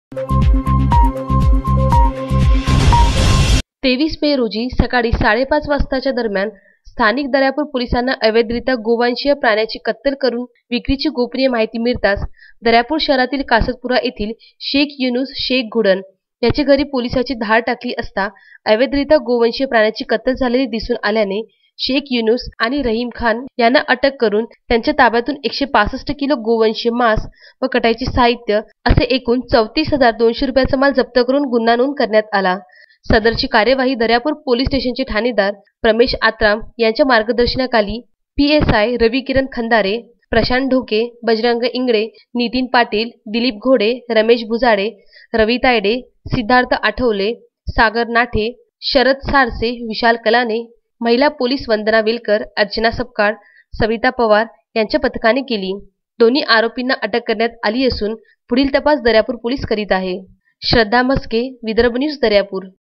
23 मे रोजी सकाळी 5:30 वाजताच्या दरम्यान स्थानिक दर्यापूर पोलिसांना अवैधरित्या गोवंशीय प्राण्याची कत्तल करून विक्रीची गोपनीय माहिती मिळताच दर्यापूर शहरातील कासतपुरा येथील शेख युनुस शेख घुडण याच्या घरी पोलिसांची धाड टाकली असता अवैधरित्या गोवंशीय प्राण्याची कत्तल झालेली दिसून आल्याने शेख युनुस आणि रहीम खान यांना अटक करून त्यांच्या ताब्यातून 165 किलो गोवंशीय मांस व कटाईचे साहित्य असे एकूण 34,200 रुपयाचा माल जप्त करून गुन्हा नोंद करण्यात आला। सदरची कार्यवाही दर्यापूर पोलीस स्टेशनचे ठाणेदार प्रमेश आत्राम यांच्या मार्गदर्शनाखाली PSI रवी किरण खंदारे, प्रशांत ढोके, बजरंग इंगळे, नितीन पाटील, दिलीप घोडे, रमेश भुजाडे, रवी तायडे, सिद्धार्थ आठवले, सागर नाठे, शरद सारसे, विशाल कलाने, महिला पोलीस वंदना वेलकर, अर्चना सपकाळ, सविता पवार यांच्या पथकाने केली। दोन्ही आरोपींना अटक करण्यात आली असून पुढील तपास दर्यापूर पोलीस करीत आहे। श्रद्धा मस्के, विदर्भ न्यूज, दर्यापूर।